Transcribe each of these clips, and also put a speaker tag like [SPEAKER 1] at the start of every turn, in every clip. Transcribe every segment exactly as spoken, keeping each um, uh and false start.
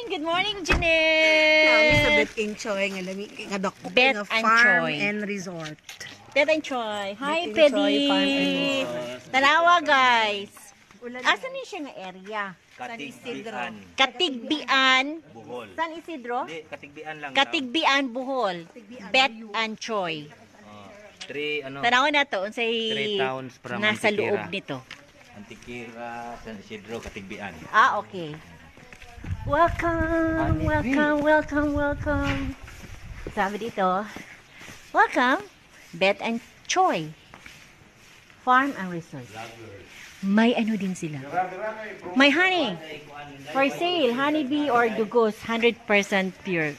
[SPEAKER 1] Good morning, Jeanette.
[SPEAKER 2] Kami sa Bet and Choy nga lami nga dako
[SPEAKER 1] Bet
[SPEAKER 2] nga
[SPEAKER 1] and
[SPEAKER 2] farm
[SPEAKER 1] Choy.
[SPEAKER 2] and resort.
[SPEAKER 1] Bet and Choy. Hi,
[SPEAKER 2] Bet and
[SPEAKER 1] Pedi.
[SPEAKER 2] Choy, farm and resort.
[SPEAKER 1] Tanawa, guys. Asan niya siya nga area?
[SPEAKER 3] Katigbian.
[SPEAKER 1] Katigbian.
[SPEAKER 3] Buhol.
[SPEAKER 1] San Isidro?
[SPEAKER 3] Hindi, Katigbian lang.
[SPEAKER 1] Katigbian, Buhol. Bet and Choy.
[SPEAKER 3] Oh, three, ano,
[SPEAKER 1] Tanawa na to. Unsay
[SPEAKER 3] three towns from
[SPEAKER 1] nasa
[SPEAKER 3] Antiquera.
[SPEAKER 1] loob nito.
[SPEAKER 3] Antiquera, San Isidro, Katigbian.
[SPEAKER 1] Ah, okay. Welcome, welcome, welcome, welcome. Sabi dito, welcome, Bet and Choy Farm and Resort. May ano din sila. May honey. For sale, honeybee or dugos, one hundred percent pure.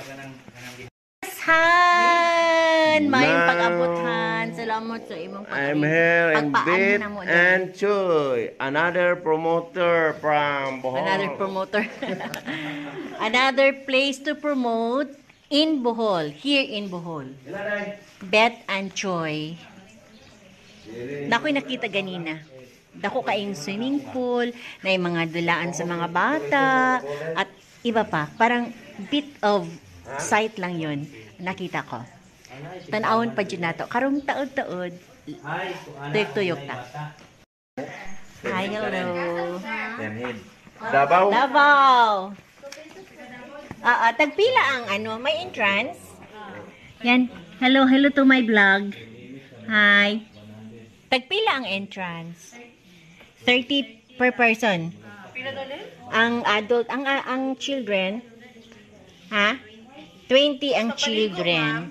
[SPEAKER 1] Han! May
[SPEAKER 4] Now,
[SPEAKER 1] pag-abutan. Salamat sa imong pag
[SPEAKER 4] I'm here in
[SPEAKER 1] Pagpaan
[SPEAKER 4] Bet
[SPEAKER 1] na mo dyan.
[SPEAKER 4] and Choy, another promoter from Bohol.
[SPEAKER 1] Another promoter. Another place to promote in Bohol. Here in Bohol. Bet and Choy. Nako'y nakita ganina. Dako kaing swimming pool, na yung mga dulaan sa mga bata, at iba pa. Parang bit of sight lang yun. Nakita ko. Tanawon pa dyan nato. Karong taod-taod, tuyok-tuyok ta. Hi, hello.
[SPEAKER 4] Davao.
[SPEAKER 1] Davao. Ah, ah, tagpila ang ano, may entrance. Yan. Hello, hello to my vlog. Hi. Tagpila ang entrance. thirty per person. Ang adult, ang ang children, ha? twenty ang children.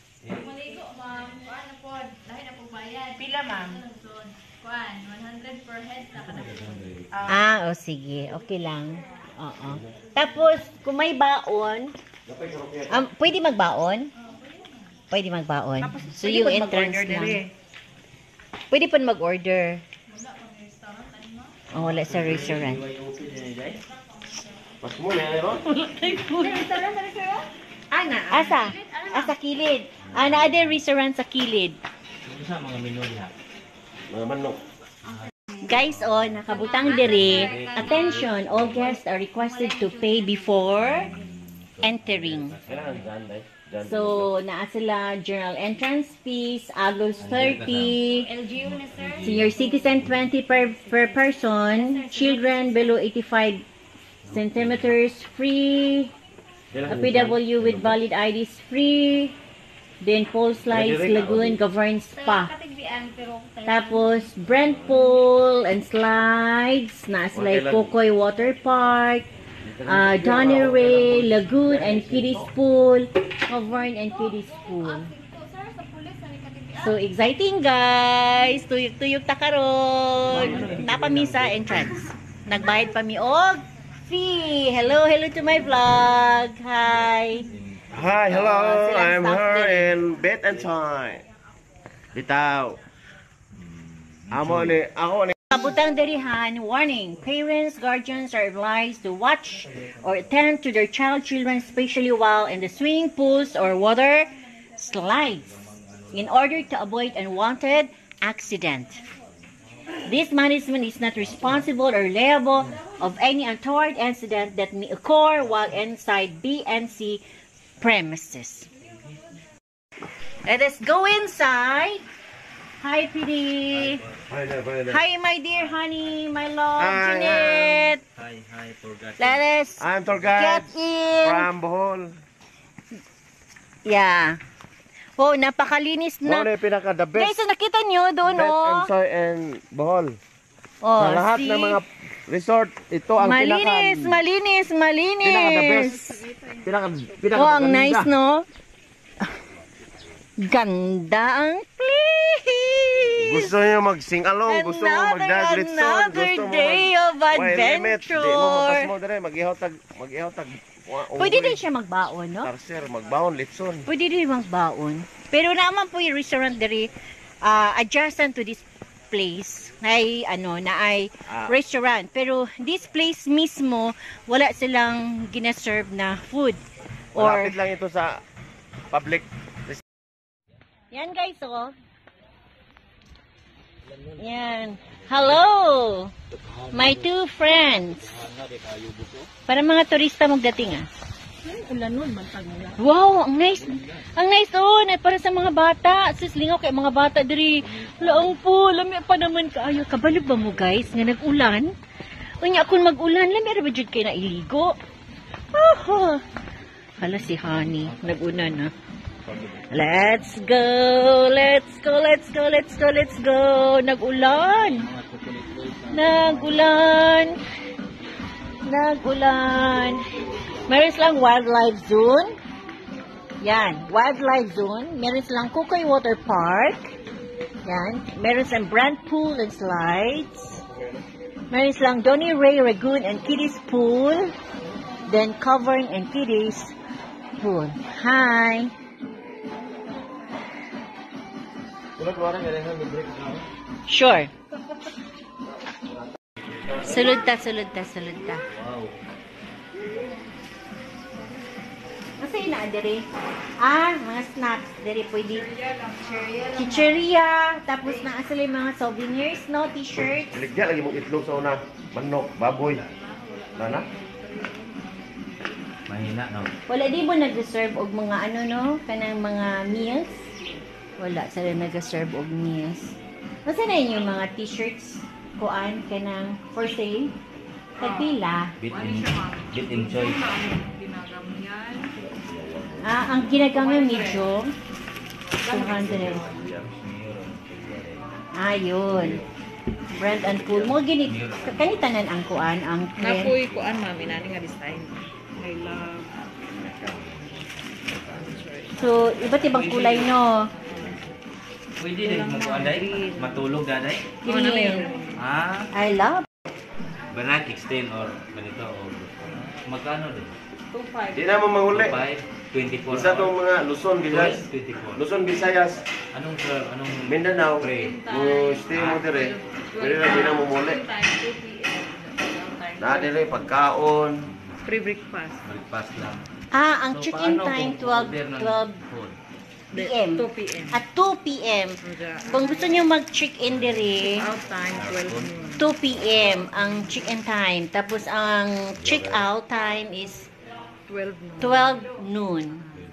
[SPEAKER 2] Pila ma'am?
[SPEAKER 5] one hundred per head na ka na.
[SPEAKER 1] Ah, o oh, sige. Okay lang. Oo. Tapos, kung may baon, um, pwede magbaon? Pwede magbaon. So, yung entrance lang. Pwede pa mag-order. Oh, wala sa restaurant.
[SPEAKER 4] Pas mo na yun.
[SPEAKER 1] Ana, asa? Asa kilid. Ana, ada restaurant sa kilid.
[SPEAKER 3] Sa mga menu niya.
[SPEAKER 4] Mga manok.
[SPEAKER 1] Guys, oh, nakabutang dire. Attention, all guests are requested to pay before entering.
[SPEAKER 4] Kailangan dyan, dahil. Dyan.
[SPEAKER 1] So, naa sila general entrance fees, Agos thirty,
[SPEAKER 5] L G U na sir.
[SPEAKER 1] senior citizen twenty per, per person, children below eighty-five centimeters free, a P W with valid I Ds free, then pool slides, lagoon, governed spa.
[SPEAKER 5] Katigbian pero
[SPEAKER 1] Tapos, Brent Pool and Slides, na sila Kokoy Water Park, uh, Donner Ray, Lagoon and Kiddies Pool, Cavern and Kiddies Pool.
[SPEAKER 5] sir sa pulis sa katigbian.
[SPEAKER 1] So, exciting guys! Tuyok-tuyok ta karon. Napamisa entrance. Nagbayad pa mi og fee. Hello, hello to my vlog. Hi.
[SPEAKER 4] Hi, hello.
[SPEAKER 1] Oh, silang
[SPEAKER 4] I'm
[SPEAKER 1] staff
[SPEAKER 4] here
[SPEAKER 1] din.
[SPEAKER 4] in Bet and Choy. Bitaw. Amo ni, ako ni.
[SPEAKER 1] Kabutang dirihan, warning, parents, guardians are advised to watch or attend to their child children, especially while in the swimming pools or water slides, in order to avoid unwanted accident. This management is not responsible or liable of any untoward incident that may occur while inside B and C premises. Let us go inside. Hi, P D.
[SPEAKER 4] Hi, there, hi, there.
[SPEAKER 1] Hi, my dear honey, my love,
[SPEAKER 4] Hi,
[SPEAKER 1] Jeanette.
[SPEAKER 3] Hi, hi, forgot.
[SPEAKER 1] Let us
[SPEAKER 4] I'm tour
[SPEAKER 1] get
[SPEAKER 4] guide
[SPEAKER 1] in.
[SPEAKER 4] from Bohol.
[SPEAKER 1] Yeah. Oh, napakalinis
[SPEAKER 4] Mo
[SPEAKER 1] na.
[SPEAKER 4] ni pinaka the
[SPEAKER 1] Guys,
[SPEAKER 4] best.
[SPEAKER 1] so nakita nyo doon,
[SPEAKER 4] Bet and
[SPEAKER 1] oh.
[SPEAKER 4] Choy and Bohol.
[SPEAKER 1] Oh,
[SPEAKER 4] Sa lahat
[SPEAKER 1] see?
[SPEAKER 4] ng mga resort, ito ang
[SPEAKER 1] Malinis,
[SPEAKER 4] pinaka
[SPEAKER 1] malinis, malinis.
[SPEAKER 4] pinaka the best. Pinaka pinaka
[SPEAKER 1] Oh, ang
[SPEAKER 4] maganda.
[SPEAKER 1] nice, no? Ganda ang place.
[SPEAKER 4] Gusto niyo mag-sing along, gusto mo
[SPEAKER 1] Another,
[SPEAKER 4] mag-dive resort,
[SPEAKER 1] another
[SPEAKER 4] gusto mo
[SPEAKER 1] day of
[SPEAKER 4] Why limit? Di mo
[SPEAKER 1] adventure.
[SPEAKER 4] mapas mo dire, mag-ihaw tag mag-ihaw tag. wa-
[SPEAKER 1] Pwede
[SPEAKER 4] unggoy.
[SPEAKER 1] din siya magbaon, no?
[SPEAKER 4] Tarser, magbaon litson.
[SPEAKER 1] Pwede din magbaon. Pero naman po yung restaurant diri uh, adjacent to this place ay ano na ay
[SPEAKER 4] Ah.
[SPEAKER 1] restaurant. Pero this place mismo wala silang gina-serve na food or
[SPEAKER 4] Malapit lang ito sa public.
[SPEAKER 1] yan guys, oh. Yan. Hello! My two friends. Para mga turista magdating ah.
[SPEAKER 2] Ulanon, bantag nila.
[SPEAKER 1] Wow, ang nice. Ang nice oh, na para sa mga bata. Sus, lingaw kay mga bata diri. Laong po, lami pa naman kaayo. Kabalo ba mo guys nga nag-ulan? Unya kung mag-ulan, lami ra ba jud kay na iligo? Oh, hala si Honey, nag-una na. Let's go, let's go, let's go, let's go, let's go. Nag-ulan. Nag-ulan. Nag-ulan. Meron silang wildlife zone. Yan, wildlife zone. Meron silang Kukoy Water Park. Yan. Meron silang Brand Pool and Slides. Meron silang Donny Ray Lagoon and Kiddies Pool. Then Covering and Kiddies Pool. Hi! Sure. Sulod ta, sulod ta, sulod ta.
[SPEAKER 3] Wow.
[SPEAKER 1] Kasi na, diri. Ah, mga snacks. Diri pwede. Chicheria. Tapos na asal yung mga souvenirs, no? T-shirts.
[SPEAKER 4] Ligya lagi mong itlog sa una. Manok, baboy. Nana?
[SPEAKER 3] Mahina, no?
[SPEAKER 1] Wala di mo nag-serve og mga ano, no? Kanang mga meals. Wala sila nag-serve og meals. Masa na yun yung mga t-shirts? Kuan, kanang for sale? Tagpila.
[SPEAKER 3] Bit in, bit in choice.
[SPEAKER 1] Ah, ang ginagamit medium. two hundred. Ah, yun. Brand and Pool. Mo gini, kanitanan ang kuan, ang trend.
[SPEAKER 2] Napoy ko an mami nani nga design. I love.
[SPEAKER 1] So, iba't ibang kulay, no?
[SPEAKER 3] Pwede din mag-anday, matulog daday.
[SPEAKER 1] Green.
[SPEAKER 3] Ah,
[SPEAKER 1] I love.
[SPEAKER 3] banat extend or ganito or magkano din?
[SPEAKER 2] two five.
[SPEAKER 4] Di na mo mahuli.
[SPEAKER 3] five, twenty-four
[SPEAKER 4] Isa tong
[SPEAKER 3] hours.
[SPEAKER 4] mga Luzon, Visayas.
[SPEAKER 3] twenty-four.
[SPEAKER 4] Luzon, Visayas.
[SPEAKER 3] Anong sir, anong
[SPEAKER 4] Mindanao.
[SPEAKER 3] Pre.
[SPEAKER 4] Kung stay mo dire, pwede na di na mo muli. Na dire pagkaon.
[SPEAKER 2] Free breakfast.
[SPEAKER 3] breakfast lang?
[SPEAKER 1] Ah, ang
[SPEAKER 3] So,
[SPEAKER 1] check-in
[SPEAKER 3] paano
[SPEAKER 1] time
[SPEAKER 3] kung
[SPEAKER 1] twelve
[SPEAKER 3] order ng
[SPEAKER 1] twelve
[SPEAKER 3] food?
[SPEAKER 1] p m
[SPEAKER 2] two p m.
[SPEAKER 1] At two p m Kung gusto niyo mag-check-in dire,
[SPEAKER 2] Out time twelve noon.
[SPEAKER 1] two p m ang check-in time. Tapos ang check-out time is
[SPEAKER 2] twelve noon.
[SPEAKER 1] twelve noon.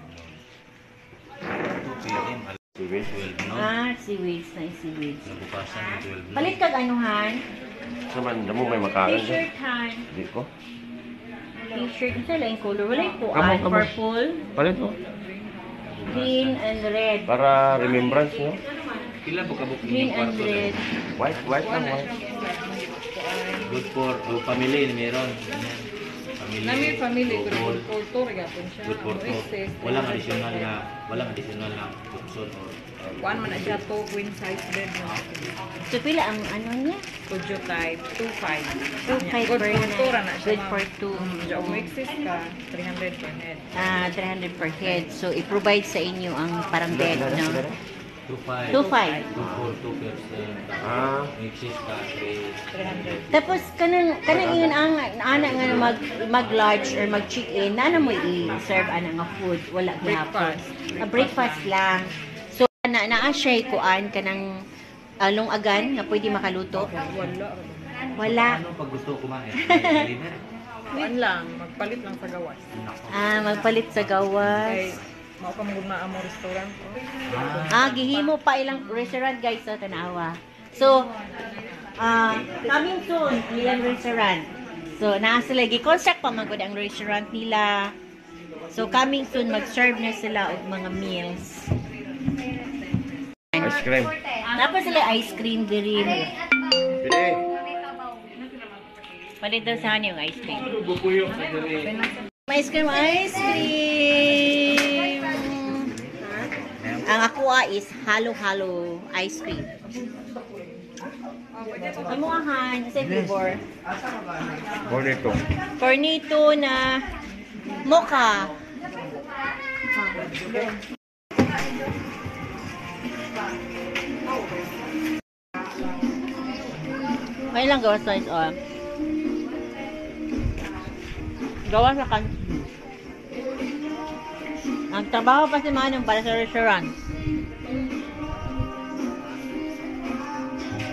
[SPEAKER 3] two p m
[SPEAKER 4] Sige.
[SPEAKER 3] twelve, no?
[SPEAKER 1] Ah, seaweeds na seaweeds.
[SPEAKER 3] Nabukasan ng twelve, no?
[SPEAKER 1] Palit kag anuhan?
[SPEAKER 4] Saman, damo may makaon.
[SPEAKER 1] T-shirt han.
[SPEAKER 4] Di ko.
[SPEAKER 1] T-shirt isa lang yung color. Wala yung
[SPEAKER 4] Kamo,
[SPEAKER 1] kuan.
[SPEAKER 4] kamo.
[SPEAKER 1] Purple,
[SPEAKER 4] Palit mo.
[SPEAKER 1] green, and red.
[SPEAKER 4] Para remembrance no?
[SPEAKER 3] Pila po kabuk
[SPEAKER 1] Green
[SPEAKER 3] inyong
[SPEAKER 1] and
[SPEAKER 3] kwarto
[SPEAKER 1] red.
[SPEAKER 3] din?
[SPEAKER 4] White, white lang, white.
[SPEAKER 3] Good for oh, family, meron. Ganyan. Family.
[SPEAKER 2] Nami family
[SPEAKER 3] good
[SPEAKER 2] ko
[SPEAKER 3] for
[SPEAKER 2] kultur gyapon siya.
[SPEAKER 3] good for
[SPEAKER 2] Ano,
[SPEAKER 3] two.
[SPEAKER 2] excess.
[SPEAKER 3] Walang additional na, walang additional na option or
[SPEAKER 2] Kuan man na siya to queen size bed mo.
[SPEAKER 1] So, pila ang ano niya?
[SPEAKER 2] Studio type two five.
[SPEAKER 1] two five
[SPEAKER 2] Good
[SPEAKER 1] per
[SPEAKER 2] kultura na
[SPEAKER 1] night.
[SPEAKER 2] siya.
[SPEAKER 1] Good for two.
[SPEAKER 2] Diyo kung excess ka three hundred per head.
[SPEAKER 1] Ah, three hundred per head. So, i-provide sa inyo ang parang bed, no?
[SPEAKER 3] two five.
[SPEAKER 1] two five.
[SPEAKER 3] two for two percent.
[SPEAKER 4] Ah.
[SPEAKER 3] Exist ka, three.
[SPEAKER 2] three hundred.
[SPEAKER 1] Tapos, kanang, kanang yun ang, ana nga na mag, mag-lodge or mag-check-in, na mo i-serve ana nga food. Wala gihapon.
[SPEAKER 2] Breakfast.
[SPEAKER 1] Ah, breakfast lang. So, na naa siya kuan kanang along agan nga pwede makaluto.
[SPEAKER 2] Wala.
[SPEAKER 1] Wala.
[SPEAKER 3] Ano pag gusto kumain? Deliver.
[SPEAKER 2] Kuan lang, magpalit lang sa gawas.
[SPEAKER 1] Ah, magpalit sa
[SPEAKER 2] Kay
[SPEAKER 1] gawas.
[SPEAKER 2] mao ka magud na amo restaurant.
[SPEAKER 1] Ah, gihimo pa ilang restaurant guys sa Tanawa. So, ah, coming soon ilang restaurant. So, naa sila gi-construct pa man gud ang restaurant nila. So, coming soon mag-serve na sila og mga meals.
[SPEAKER 4] Ice cream.
[SPEAKER 1] Tapos sila ice cream diri.
[SPEAKER 4] Pili.
[SPEAKER 1] Palit daw sa kanya yung ice cream. Ice cream, ice cream. Ang aqua is halo-halo ice cream. Kamuahan, sa flavor.
[SPEAKER 4] Cornetto.
[SPEAKER 1] Cornito na mocha. May lang gawa sa ito. Gawa sa kan. Ang trabaho pa si Manong para sa restaurant.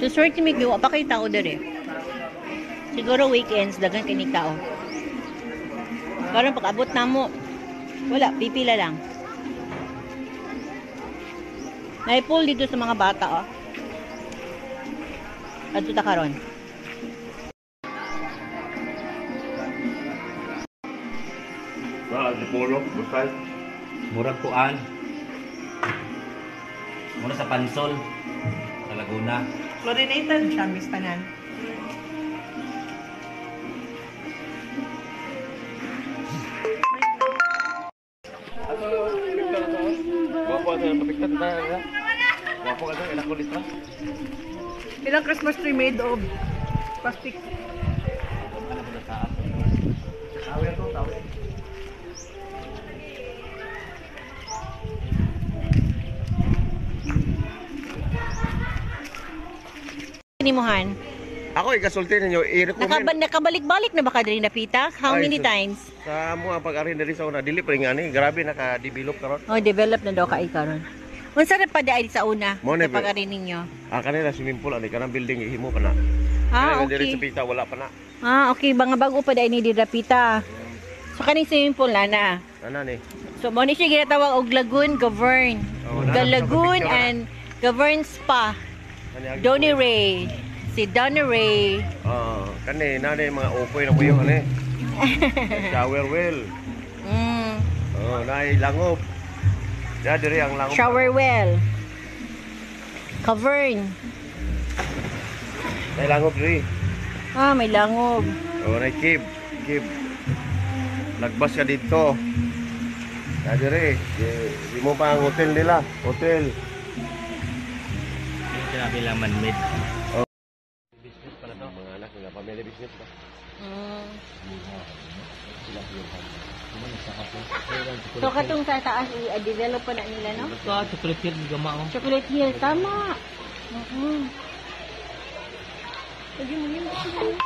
[SPEAKER 1] So, swerte may gawa pa kay tao dere. Siguro weekends, dagan kini tao. Karon pag abot na mo, wala, pipila lang. Naipul dito sa mga bata, oh. At ito karon.
[SPEAKER 4] Sa Antipolo, Busay.
[SPEAKER 3] Murag kuan. Mura sa Pansol. Sa Laguna.
[SPEAKER 2] Chlorinated siya, Miss Tanan.
[SPEAKER 4] Wapo ka sa patiktan na. Wapo ka sa ilang kulit na.
[SPEAKER 2] Ilang Christmas tree made of plastic.
[SPEAKER 1] Nimuhan.
[SPEAKER 4] Ako ikasulti ninyo, i-recommend.
[SPEAKER 1] Nakaba nakabalik-balik na ba ka diri napita? How
[SPEAKER 4] Ay,
[SPEAKER 1] many
[SPEAKER 4] so-
[SPEAKER 1] times?
[SPEAKER 4] Sa mo ang pag-arin diri sa una, dili pa rin nga ni. Grabe naka-develop karon.
[SPEAKER 1] Oh, develop na daw kay karon. Unsa ra pa dai sa una?
[SPEAKER 4] Mo
[SPEAKER 1] Sa
[SPEAKER 4] ni-
[SPEAKER 1] pag-ari ninyo?
[SPEAKER 4] Ah, kanila swimming pool ani kanang building ihimo pa na.
[SPEAKER 1] Ah,
[SPEAKER 4] Kanina diri sa
[SPEAKER 1] okay.
[SPEAKER 4] pita wala pa na.
[SPEAKER 1] Ah, okay, mga bago pa dai ni diri napita. So kaning swimming pool na na.
[SPEAKER 4] Ana ni.
[SPEAKER 1] So mo ni siya ginatawag og Lagoon Govern.
[SPEAKER 4] Oh,
[SPEAKER 1] The
[SPEAKER 4] nanap sa
[SPEAKER 1] Lagoon
[SPEAKER 4] picture,
[SPEAKER 1] and Govern Spa.
[SPEAKER 4] Ani agi-
[SPEAKER 1] Donny Ray. Si Donny Ray.
[SPEAKER 4] Ah, kani nani mga opoy na buyo ani. Shower well.
[SPEAKER 1] Mm,
[SPEAKER 4] Oh, nai langob. Ya diri ang langob.
[SPEAKER 1] shower well. Cavern.
[SPEAKER 4] Nai langob diri.
[SPEAKER 1] Ah, may langob.
[SPEAKER 4] Oh, nai cave. Cave. Lagbas ka dito. Ya diri, di- di mo pa ang hotel nila. Hotel.
[SPEAKER 3] Yung sinabi lang man-made.
[SPEAKER 4] Business pala to. Mga anak nila, family business pa.
[SPEAKER 1] Mm. So katong sa taas i-develop pa na nila, no?
[SPEAKER 3] Ito, chocolate hill, gama ko.
[SPEAKER 1] Chocolate Hill, tama. Mm-hmm. Lagi mo yun.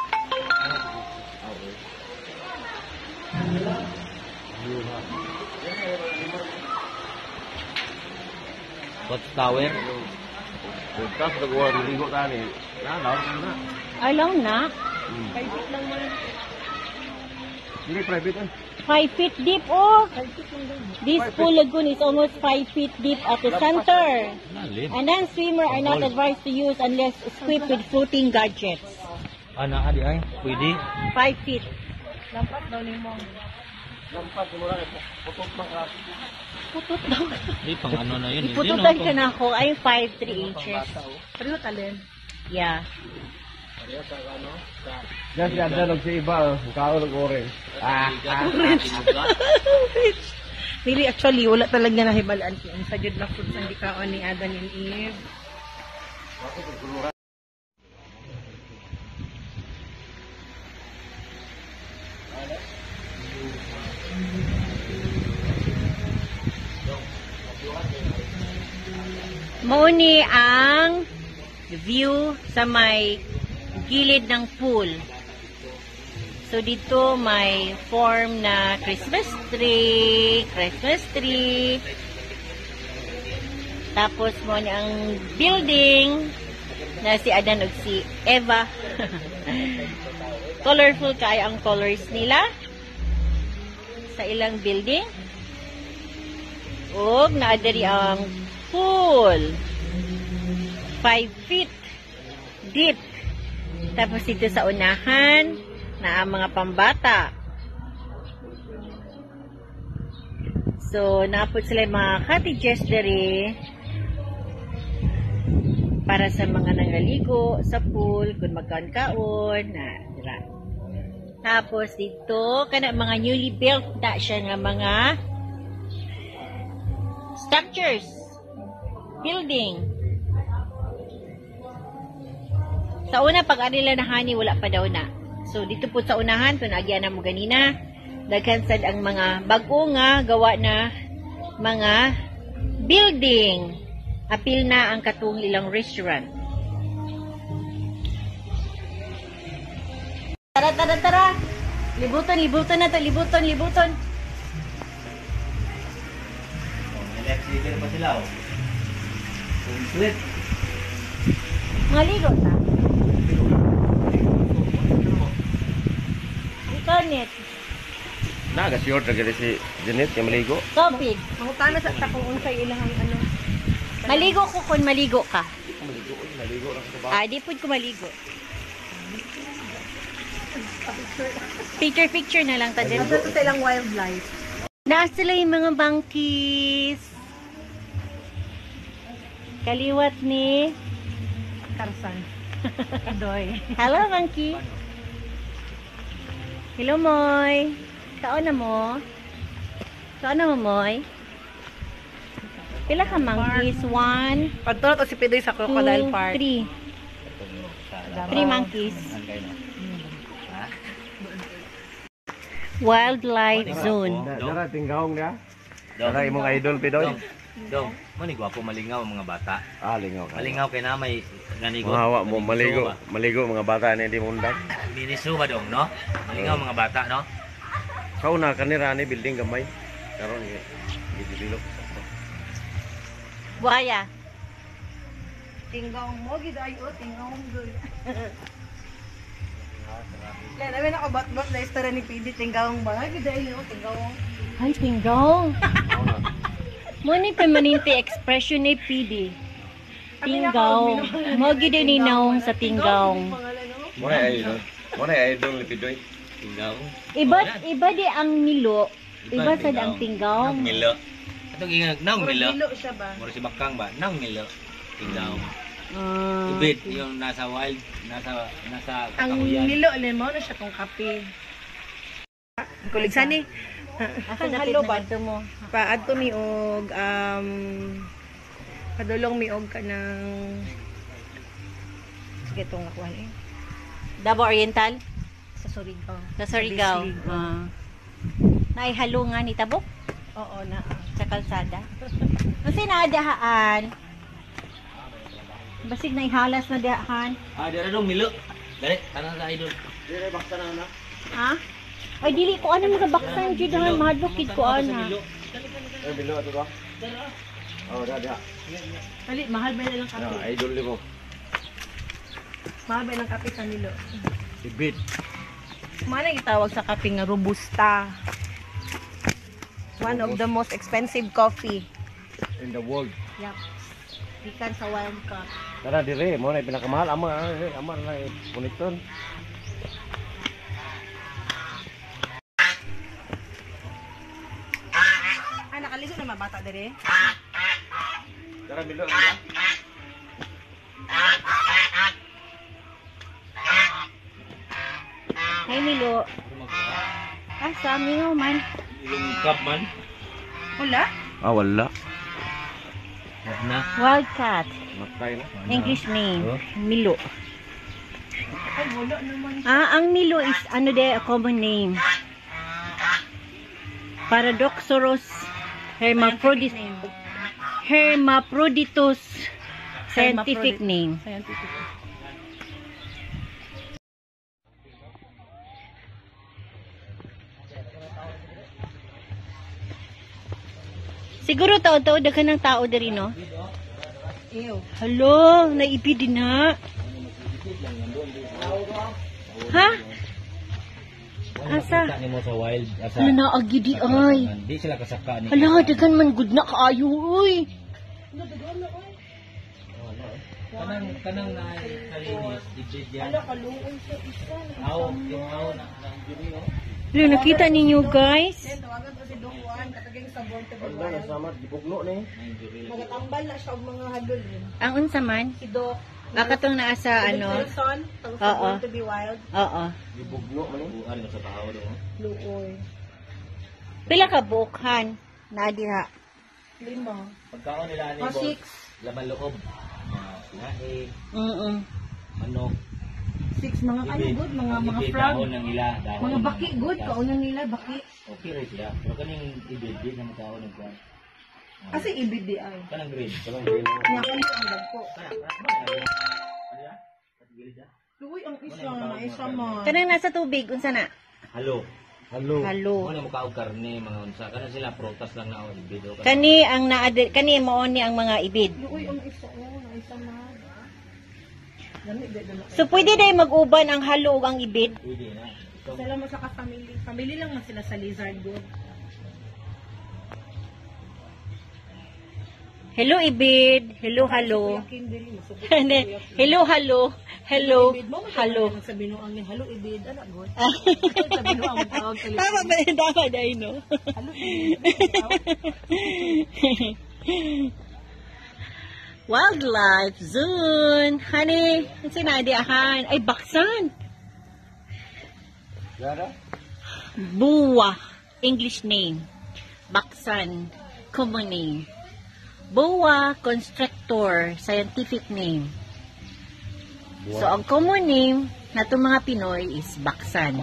[SPEAKER 3] Watch Tower.
[SPEAKER 4] Tapos nagawa niligo ka ni. Na, lawan ka na.
[SPEAKER 1] Alaw na.
[SPEAKER 4] Hmm.
[SPEAKER 1] Five feet lang man.
[SPEAKER 4] Hindi private eh.
[SPEAKER 1] Five feet deep, oh. This pool lagoon is almost five feet deep at the center.
[SPEAKER 3] Lalim.
[SPEAKER 1] And then swimmer are not advised to use unless equipped with floating gadgets.
[SPEAKER 3] Ana, adi ay. Pwede.
[SPEAKER 1] Five feet.
[SPEAKER 2] Lampas daw ni mo.
[SPEAKER 4] Lampas mo lang. Putot man ka.
[SPEAKER 1] Putot daw.
[SPEAKER 3] Di, pang ano na yun.
[SPEAKER 1] Ipututan ka na ako ay five three inches.
[SPEAKER 2] Pero talent.
[SPEAKER 1] Yeah.
[SPEAKER 4] Yan si Adnan og si iba. Ang kaon ng orange. Ah,
[SPEAKER 2] Really, actually, wala talaga nahibalaan ko. Ang sajud na food sa dikaon ni Adan and Eve.
[SPEAKER 1] Mauni ang view sa may gilid ng pool. So dito may form na Christmas tree, Christmas tree. Tapos mo ni ang building na si Adan ug si Eva. Colorful kay ang colors nila sa ilang building. Ug naa diri ang pool. Five feet deep. Tapos dito sa unahan na ang mga pambata. So, napod sila yung mga cottages diri para sa mga nangaligo sa pool kung magkaon-kaon na, diba? Tapos dito, kana mga newly built na siya nga mga structures, building. Sa una, pag anila na honey, wala pa daw na. So, dito po sa unahan, kung nagyan na mo ganina, daghan sad ang mga bago nga gawa na mga building. Apil na ang katong ilang restaurant. Tara, tara, tara! Libuton, libuton na to, libuton, libuton.
[SPEAKER 3] Electric pa sila, oh. Complete.
[SPEAKER 1] Maligo ta. Ikaw, Net.
[SPEAKER 4] Naga-short na gani si Janet yung maligo.
[SPEAKER 1] Tubig.
[SPEAKER 2] Mangutana sa takong unsay ilahang ano.
[SPEAKER 1] Maligo ko kung maligo ka.
[SPEAKER 4] Maligo, uy, maligo lang sa
[SPEAKER 1] Ah, di po ko maligo. Picture picture na lang ta din.
[SPEAKER 2] Asa to silang wildlife.
[SPEAKER 1] Naas sila yung mga monkeys. Kaliwat ni
[SPEAKER 2] Karsan. Doy.
[SPEAKER 1] Hello, monkey. Hello, Moy. Kaon na mo? Kaon na mo, Moy? Pila ka monkeys? One,
[SPEAKER 2] Pagtulot o si Pidoy sa Crocodile
[SPEAKER 1] two,
[SPEAKER 2] Park.
[SPEAKER 1] three. Three monkeys. Wildlife zone.
[SPEAKER 4] Dara, tinggawang niya.
[SPEAKER 3] Dong.
[SPEAKER 4] Dara, imong idol, Pidoy.
[SPEAKER 3] Dong. Dong. Mani gwapo malingaw ang mga bata.
[SPEAKER 4] Ah, lingaw ka.
[SPEAKER 3] Malingaw kay na may ganigo.
[SPEAKER 4] Mga hawa mo, maligo. Maligo, mga bata na hindi mundag.
[SPEAKER 3] Miniso ba dong, no? Malingaw ang mga bata, no?
[SPEAKER 4] Kauna, kanira ni building gamay. Karon, gidibilok.
[SPEAKER 1] Buhaya.
[SPEAKER 2] Tinggaw mo, gidayo, tinggaw mo, goy. Lala, namin ako bat-bat na istorya ni P D, tinggaw mo ba? Gidayo, tinggaw mo.
[SPEAKER 1] Ay, tinggong. Muna permanente expression ni P D. Tinggaw. Mogi din ni naong sa tinggaw.
[SPEAKER 4] Mo na idol. Mo na idol ni Pidoy.
[SPEAKER 3] Tinggaw.
[SPEAKER 1] Iba, iba di ang milo. Iba sa ang tinggaw.
[SPEAKER 3] Nang milo. Atong ingat, nang milo.
[SPEAKER 2] Milo siya ba?
[SPEAKER 3] Mura si Bakang ba? Nang milo. Tinggaw.
[SPEAKER 1] Ah,
[SPEAKER 3] Ibit, yung nasa wild, nasa, nasa
[SPEAKER 2] Ang
[SPEAKER 3] kakahuyan.
[SPEAKER 2] Milo, alin mo na siya tong kape. Kulig sani.
[SPEAKER 1] asa
[SPEAKER 2] Ang
[SPEAKER 1] dapit
[SPEAKER 2] halo
[SPEAKER 1] na
[SPEAKER 2] ba?
[SPEAKER 1] dito mo?
[SPEAKER 2] Paadto mi og um padulong mi og kanang sige tong nakuha eh.
[SPEAKER 1] Davao Oriental?
[SPEAKER 2] Sa Surigao.
[SPEAKER 1] Sa Surigao.
[SPEAKER 2] Bisig.
[SPEAKER 1] Ah. Naihalo nga ni Tabok
[SPEAKER 2] Oo na.
[SPEAKER 1] sa kalsada. Kasi naadahaan. Basig naihalas na dahan.
[SPEAKER 3] Ah, dira dong milo. Dali, tanang sa idol.
[SPEAKER 4] Dire, bakta na na.
[SPEAKER 1] Ha? Ay, dili ko ano mga baksan dyan ha. Mahadlokid ko ana.
[SPEAKER 4] Eh, bilo ato ba? Oh, da, da.
[SPEAKER 2] Dali, mahal ba na lang kape?
[SPEAKER 4] Ah, idol ni mo.
[SPEAKER 2] Mahal ba ng kape sa Milo?
[SPEAKER 4] Ibit.
[SPEAKER 2] Mana gitawag sa kape nga robusta. One of the most expensive coffee.
[SPEAKER 4] In the world.
[SPEAKER 2] Yup. Ikan sa Wild Cup.
[SPEAKER 4] Tara, dire. Mo na pinakamahal. Ama, eh, ama na eh. Puniton.
[SPEAKER 2] Ah, nakaligo na mabata dire.
[SPEAKER 4] Tara, bilo. bilo.
[SPEAKER 1] Ay, Milo. Ah, sa mingaw man.
[SPEAKER 3] Yung cup man.
[SPEAKER 2] Wala?
[SPEAKER 4] Ah, wala.
[SPEAKER 3] Wag na.
[SPEAKER 1] Wildcat.
[SPEAKER 4] Matay na.
[SPEAKER 1] English name.
[SPEAKER 3] Oh.
[SPEAKER 1] Milo.
[SPEAKER 2] Ay, wala naman.
[SPEAKER 1] Ah, ang Milo is ano de a common name. Paradoxurus hermaphroditus. Hermaphroditus. Scientific name.
[SPEAKER 2] Scientific.
[SPEAKER 1] Siguro tao-tao daghan ng tao diri no.
[SPEAKER 2] Ew.
[SPEAKER 1] Hello, naibid na. Ha? Asa?
[SPEAKER 3] Kita ni mo sa wild. Asa?
[SPEAKER 1] Ano na agidi ay.
[SPEAKER 3] Di sila kasaka ni.
[SPEAKER 1] Hala, daghan man good na kaayo uy.
[SPEAKER 3] Kanang kanang na kalinis ibid yan. Ala kaluoy sa isa. Aw, yung aw na nang diri no.
[SPEAKER 1] Hello, nakita ninyo guys?
[SPEAKER 2] Tawagan ko si Doc Juan, kataging sa Borte
[SPEAKER 4] Wala na samat. Gipugno ni.
[SPEAKER 2] Magatambal na siya og mga hadol.
[SPEAKER 1] Ang unsa man?
[SPEAKER 2] Si Doc.
[SPEAKER 1] Akatong naa sa ano?
[SPEAKER 2] Wilson, tang sa
[SPEAKER 1] Oo.
[SPEAKER 2] Born to be Wild.
[SPEAKER 1] Oo.
[SPEAKER 4] Gipugno man ni.
[SPEAKER 3] Bukan mo sa tao do.
[SPEAKER 2] Luoy.
[SPEAKER 1] Pila ka bukhan na diha?
[SPEAKER 2] Lima.
[SPEAKER 3] Pagkaon nila ni
[SPEAKER 2] O,
[SPEAKER 3] boss.
[SPEAKER 2] six.
[SPEAKER 3] Laman loob. Ah, sinahe,
[SPEAKER 1] Mm.
[SPEAKER 3] manok.
[SPEAKER 2] Six mga ano
[SPEAKER 3] ibid.
[SPEAKER 2] good, mga
[SPEAKER 3] Ang
[SPEAKER 2] mga
[SPEAKER 3] ibid,
[SPEAKER 2] frog.
[SPEAKER 3] Dahon ng ila, dahon.
[SPEAKER 2] Mga baki good,
[SPEAKER 3] Tas,
[SPEAKER 2] kaunan nila baki.
[SPEAKER 3] Okay rin siya. Pero kaning ibid din na magkaon ng kwan.
[SPEAKER 2] Kasi ibid di ay.
[SPEAKER 3] Kanang grade.
[SPEAKER 4] Kalang green.
[SPEAKER 2] Nya kali ang dagko.
[SPEAKER 3] Kana, kana, kana. Ano yan? Patigilid siya.
[SPEAKER 2] Luoy ang isa, na isa man.
[SPEAKER 1] Kanang nasa tubig unsa na?
[SPEAKER 3] Halo.
[SPEAKER 4] Hello.
[SPEAKER 1] Halo.
[SPEAKER 3] Ano mo kaog karne mga unsa. Kana sila protas lang na o ibid o.
[SPEAKER 1] Kani ang naa kani mao ni ang mga ibid.
[SPEAKER 2] Luoy ang isa, oh, na isa man.
[SPEAKER 1] So, pwede na mag-uban ang halo ug ang ibid?
[SPEAKER 3] Pwede na. So,
[SPEAKER 2] Sala mo sa ka-family. Family lang man sila sa Lizard Good.
[SPEAKER 1] Hello, ibid. Hello, halo.
[SPEAKER 2] Yakin diri mo.
[SPEAKER 1] Hindi. Hello, halo. Hello, halo.
[SPEAKER 2] Sa binuang ni halo ibid ana good. Sa binuang ang tawag sa
[SPEAKER 1] Tama ba? Tama dahil, no?
[SPEAKER 2] halo ibid.
[SPEAKER 1] Wildlife Zone. Honey, ang sinadiahan. Ay, baksan.
[SPEAKER 4] Yara?
[SPEAKER 1] Buwa. English name. Baksan. Common name. Boa constrictor. Scientific name. So, ang common name na itong mga Pinoy is baksan.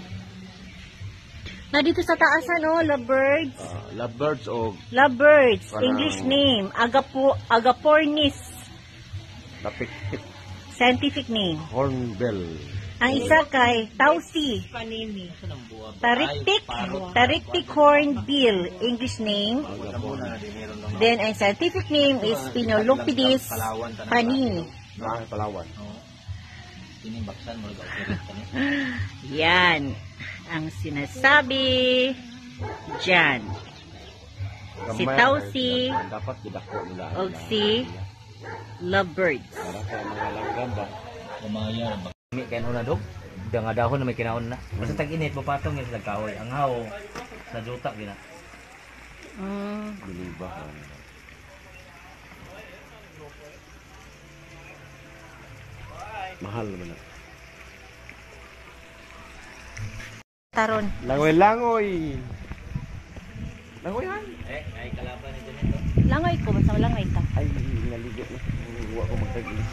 [SPEAKER 1] Na dito sa taasan, oh, lovebirds.
[SPEAKER 4] Uh, lovebirds o
[SPEAKER 1] Lovebirds.
[SPEAKER 4] Parang-
[SPEAKER 1] English name. Agapo, Agapornis.
[SPEAKER 4] napikpik
[SPEAKER 1] Scientific name.
[SPEAKER 4] hornbill.
[SPEAKER 1] Ang isa kay Tausi.
[SPEAKER 2] Panini.
[SPEAKER 3] ito ng buwa.
[SPEAKER 1] Tarictic.
[SPEAKER 3] Ay, parot.
[SPEAKER 1] Tarictic hornbill. English name.
[SPEAKER 3] Wala muna na din meron lang.
[SPEAKER 1] Then, ang scientific name is Pinolopidis
[SPEAKER 3] Palawan, tanang
[SPEAKER 1] panini.
[SPEAKER 3] Palawan.
[SPEAKER 4] Ah, Palawan.
[SPEAKER 3] Oo. Tinimbaksan mo nag-operate ka niya.
[SPEAKER 1] Yan. Ang sinasabi dyan. Si
[SPEAKER 4] Gamay,
[SPEAKER 1] Tausi
[SPEAKER 4] ay, dapat didako nila.
[SPEAKER 1] o si Lovebirds.
[SPEAKER 4] Para sa mga langgam ba?
[SPEAKER 3] Kumaya. May kain na dog. Nga dahon na may kinaon na. Basta tag-init mo patong yung lagkawoy. Ang haw sa jutak gina.
[SPEAKER 1] Mm.
[SPEAKER 4] Biliba. Mahal naman na.
[SPEAKER 1] Taron.
[SPEAKER 4] Langoy-langoy. Langoy han.
[SPEAKER 3] Eh, ay kalaban nito nito.
[SPEAKER 1] Langoy ko. Basta langoy ta.
[SPEAKER 4] Ay, naligo na. Huwa ko magtag-ilis.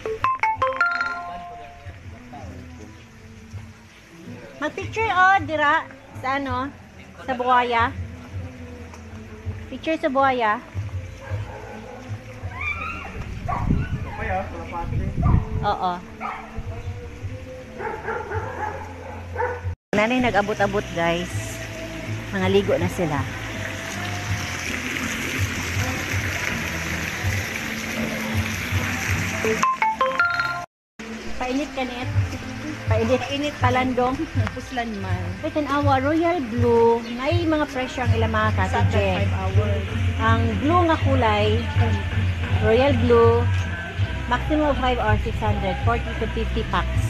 [SPEAKER 1] Mag-picture oh, dira. Sa ano? Sa buhaya. Picture sa buhaya. Oo. Nanay nag-abot-abot guys. Mga ligo na sila. Painit ka net. Painit. Painit palandong.
[SPEAKER 2] Puslan man.
[SPEAKER 1] Wait an awa, Royal Blue. May mga presyo ang ilang mga
[SPEAKER 2] Sa
[SPEAKER 1] kasije.
[SPEAKER 2] five hours.
[SPEAKER 1] Ang blue nga kulay, Royal Blue, maximum of five or six hundred, forty to fifty packs.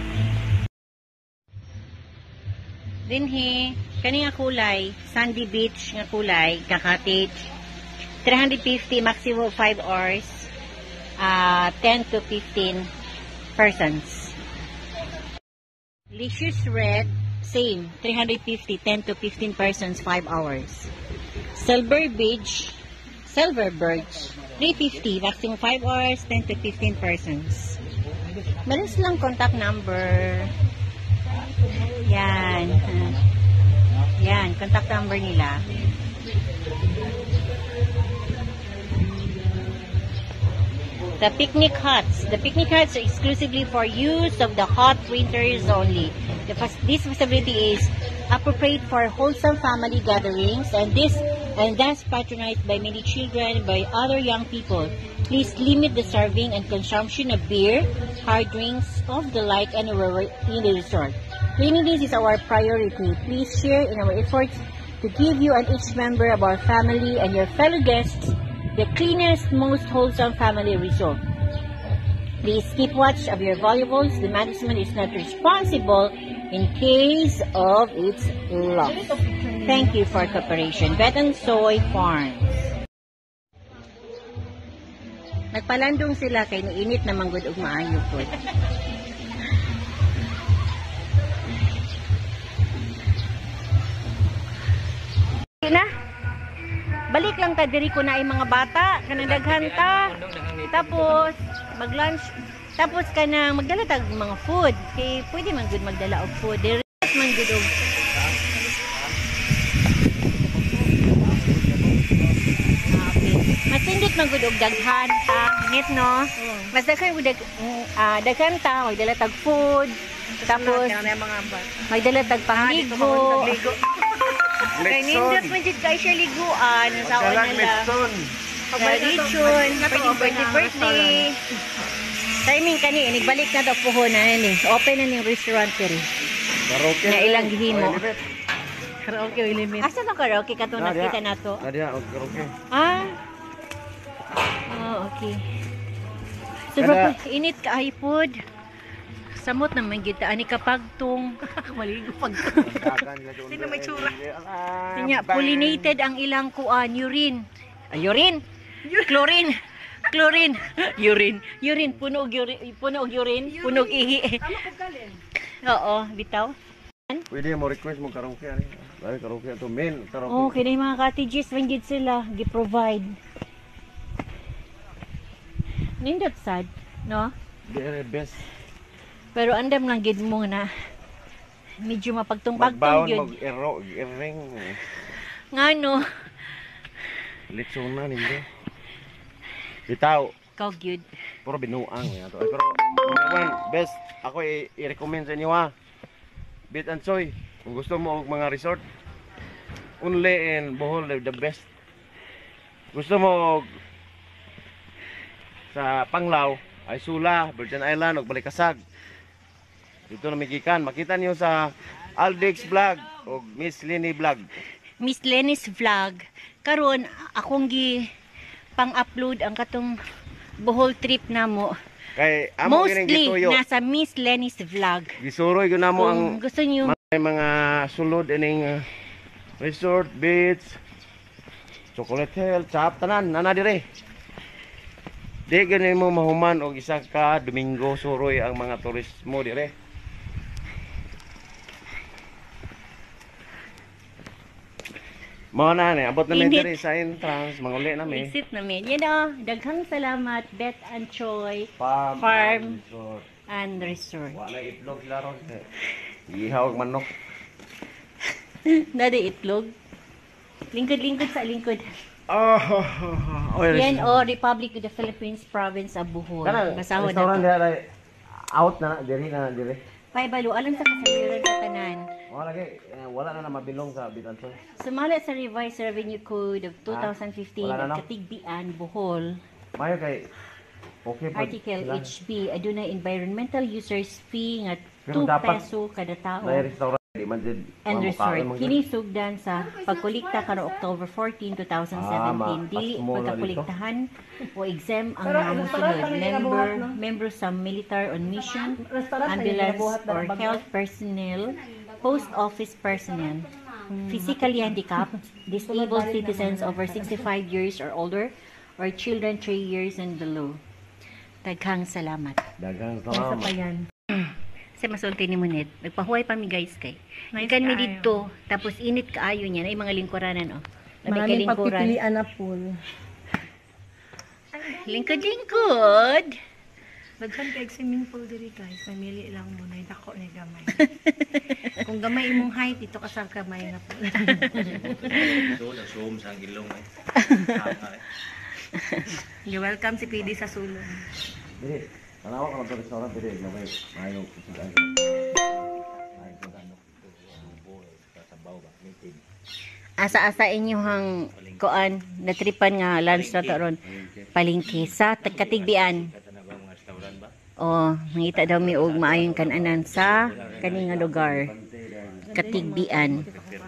[SPEAKER 1] Dinhi, kani nga kulay, Sandy Beach nga kulay, ka-cottage, three hundred fifty, maximum of five hours, uh, ten to fifteen persons. Licious Red, same, three hundred fifty, ten to fifteen persons, five hours. Silver Beach, Silver Birch, three hundred fifty, maximum five hours, ten to fifteen persons. Meron silang contact number. Yan. uh, Yan, contact number nila. The picnic huts. The picnic huts are exclusively for use of the hot winters only. The, fac- this facility is appropriate for wholesome family gatherings and this and thus patronized by many children by other young people. Please limit the serving and consumption of beer, hard drinks, of the like anywhere in the resort. Cleanliness is our priority. Please share in our efforts to give you and each member of our family and your fellow guests the cleanest, most wholesome family resort. Please keep watch of your valuables. The management is not responsible in case of its loss. Thank you for cooperation. Bet and Soy Farms. Nagpalandong sila kay niinit na manggod ug maayo po. Na. Balik lang ta diri ko na ay mga bata kanang daghan ta. Tapos mag-lunch. Tapos kanang magdala tag mga food. Kay pwede man gud magdala og food. Diri man gud og mas indit man gud og daghan ta. Ngit no. Mas daghan gud dag ah, daghan ta magdala tag food. Tapos
[SPEAKER 2] Kaya na yung mga bat.
[SPEAKER 1] magdala tag pangligo. Kay nindot
[SPEAKER 4] Letson.
[SPEAKER 1] man jud kay siya liguan sa
[SPEAKER 4] Magkalang
[SPEAKER 1] nila.
[SPEAKER 4] Letson.
[SPEAKER 1] Tradition, pwede birthday birthday. Timing kani, inigbalik na daw puho na ni. Open na ning restaurant diri.
[SPEAKER 4] Karaoke.
[SPEAKER 1] Nga ilang gihimo.
[SPEAKER 4] Oy, limit.
[SPEAKER 2] Karaoke o limit.
[SPEAKER 1] Asa na karaoke katong
[SPEAKER 4] Na,
[SPEAKER 1] nakita
[SPEAKER 4] diha.
[SPEAKER 1] nato?
[SPEAKER 4] Na diha, og karaoke.
[SPEAKER 1] Ah. Oh, okay. So,
[SPEAKER 4] Kada-
[SPEAKER 1] bro, init ka pod. Samot na man kita ani kapagtong.
[SPEAKER 2] Maligo pag. Sino may tsura?
[SPEAKER 1] Kanya pollinated ang ilang kuan, urine. Ay, urine. Chlorine. Chlorine. Urine. Urine puno og urine, puno og urine, puno og ihi. Oo, bitaw.
[SPEAKER 4] Pwede mo request mo karaoke ani. Dali karaoke to main karaoke.
[SPEAKER 1] Oh, kini mga cottages man gid sila gi-provide. Nindot sad, no?
[SPEAKER 4] Very best.
[SPEAKER 1] Pero andam lang gid mo na medyo mapagtong-pagtong
[SPEAKER 4] Magbaon
[SPEAKER 1] yun.
[SPEAKER 4] mag-ero, iring.
[SPEAKER 1] Ngano?
[SPEAKER 4] Litsona ninyo. Bitaw,
[SPEAKER 1] Kau gyud.
[SPEAKER 4] puro binuang nga to. Ay, pero number one, best ako i- i-recommend sa inyo ha. Bit and Soy. Kung gusto mo og mga resort, only in Bohol the best. Gusto mo og sa Panglao, ay Sula, Virgin Island ug Balikasag. Dito na migikan, makita niyo sa Aldex Vlog o Miss Lenny Vlog.
[SPEAKER 1] Miss Lenny's vlog. Karon akong gi pang-upload ang katong Bohol trip namo.
[SPEAKER 4] Kay amo kining
[SPEAKER 1] Mostly
[SPEAKER 4] gituyo.
[SPEAKER 1] nasa Miss Lenny's vlog.
[SPEAKER 4] Gisuroy gyud namo ang
[SPEAKER 1] Kung gusto niyo
[SPEAKER 4] may mga sulod ining uh, resort, beach, chocolate hill, chap tanan nana dire. Di ganin mo mahuman og isa ka Domingo suroy ang mga turismo dire. Mao na ni abot na mi
[SPEAKER 1] Init.
[SPEAKER 4] dire sa entrance, manguli na mi.
[SPEAKER 1] exit namin. Yan o, daghang salamat Bet and Choy
[SPEAKER 4] Farm,
[SPEAKER 1] Farm.
[SPEAKER 4] resort.
[SPEAKER 1] and Resort.
[SPEAKER 4] Wala itlog sila ron. Ihaw og manok.
[SPEAKER 1] Nada itlog. Lingkod-lingkod sa lingkod.
[SPEAKER 4] Oh, oh,
[SPEAKER 1] Yan o, Republic of the Philippines Province of Bohol.
[SPEAKER 4] Kanang
[SPEAKER 1] Basahon
[SPEAKER 4] restaurant
[SPEAKER 1] na to.
[SPEAKER 4] diha out na na diri na diri.
[SPEAKER 1] Paibalo, alam sa kasaliran sa tanan.
[SPEAKER 4] Wala lagi eh, wala na na mabilong sa Bitansoy.
[SPEAKER 1] Sumala sa Revised Revenue Code of two thousand fifteen
[SPEAKER 4] Wala na,
[SPEAKER 1] at
[SPEAKER 4] no?
[SPEAKER 1] Katigbian, Bohol,
[SPEAKER 4] Mayo kay okay po.
[SPEAKER 1] Article H B, aduna environmental users fee nga
[SPEAKER 4] Pero
[SPEAKER 1] two
[SPEAKER 4] dapat-
[SPEAKER 1] peso kada tao.
[SPEAKER 4] Na restaurant di man jud.
[SPEAKER 1] And
[SPEAKER 4] mga
[SPEAKER 1] resort.
[SPEAKER 4] mukaon man gyud.
[SPEAKER 1] Kini sugdan sa pagkolekta karon October fourteenth, twenty seventeen.
[SPEAKER 4] Ah, ma-
[SPEAKER 1] Dili
[SPEAKER 4] pasmo na
[SPEAKER 1] pagkakolektahan o exam ang mga sunod. Member, members sa military on mission, ambulance or health personnel, post office personnel, physically handicapped, disabled citizens over sixty-five years or older, or children three years and below. Daghang salamat.
[SPEAKER 4] Dagang
[SPEAKER 2] Sa
[SPEAKER 4] salamat.
[SPEAKER 2] payan.
[SPEAKER 1] Sa masulti ni Monet, nagpahuway pa mi guys kay. Ikan mi dito, tapos init kaayo niya, ay mga lingkuranan oh. Labi ka
[SPEAKER 2] Maraming
[SPEAKER 1] lingkuran.
[SPEAKER 2] pagpipilian na pool.
[SPEAKER 1] Lingkod-lingkod.
[SPEAKER 2] Daghan kay swimming pool diri guys. Mamili lang mo na dako ni gamay. Kung gamay imong height dito ka sa gamay nga pool.
[SPEAKER 3] So, nag-zoom sa gilong eh. Tama eh.
[SPEAKER 2] You're welcome si P D sa sulong.
[SPEAKER 4] Dili. Tanawa ka sa restaurant dili na may mayo kusigan. Ay ko ano boy sa sabaw ba meeting.
[SPEAKER 1] Asa-asa inyong kuan natripan nga lunch na to ron. Palingki sa Katigbian.
[SPEAKER 3] Katanawa mga restaurant ba?
[SPEAKER 1] Oh, mangita daw mi og maayong kananan sa kani nga lugar. Katigbian.